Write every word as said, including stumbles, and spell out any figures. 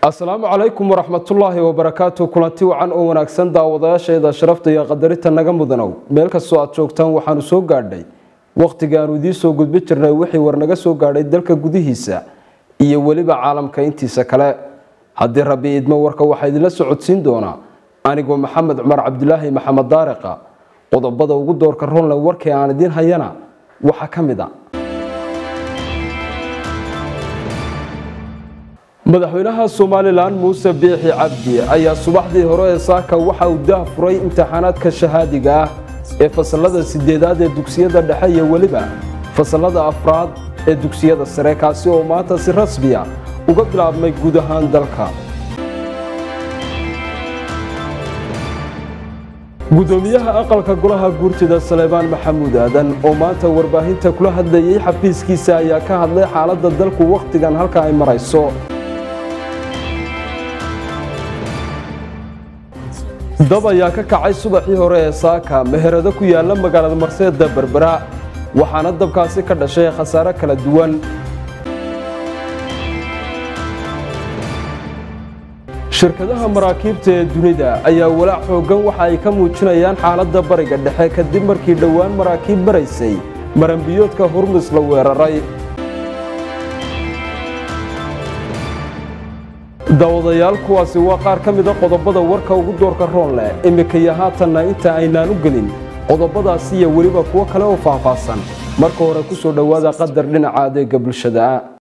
السلام عليكم ورحمة الله وبركاته. كلنتي وعن أو وناكسن داوداشيدا شرفta iyo qadarinta naga mudanow meel ka soo aad joogtaan waxaanu soo gaadhay waqtigaan udii soo gudbi jirnay wixii war naga soo gaadhay dalka gudihiisa iyo waliba caalamka intiisa kale. haddii rabbi idmo warka waxa idin la socodsiin doona anigoo Maxamed Cumar Cabdulaahi Maxamed Daariqa. qodobada ugu doorka roon la warkii aan idin hayana waxa kamid ah madaxweynaha Soomaaliland Muuse Biixi Cabdi ayaa subaxdii hore ee saaka waxa uu daahfuray imtixaanaadka shahaadiga ah ee fasalada sideedaad ee dugsiyada dhexe iyo waliba fasalada afraad ee dugsiyada sare kaasi oo maanta si rasmi ah uga bilaabmay guud ahaan dalka. gudoomiyaha aqalka golaha guurtida Saleebaan Maxamuud Aadan oo maanta warbaahinta kula hadlayay xafiiskiisa ayaa ka hadlay xaaladda dalku waqtigan halka ay marayso. dab ayaa ka kacay subaxii hore ee saaka meherado ku yaala magaalada Marseeda Berbera waxaana dabkaasi ka dhashay khasaare kala duwan. shirkadaha maraakiibta ee dunida ayaa walaac xoogan waxa ay ka muujinayaan xaaladda bariga dhexe kadib markii dhawaan maraakiib maraysay maranbiyoodka Hormuz la weeraray. daawadayaal kuwaasi waa qaar ka mid ah qodobada warka ugu doorka roon leh imika iyo haatanna inta aynaan u gelin qodobadaasi iyo waliba kuwa kale oo faahfaahsan marka hore ku soo dhawaada qadar dhinaca adeega bulshada.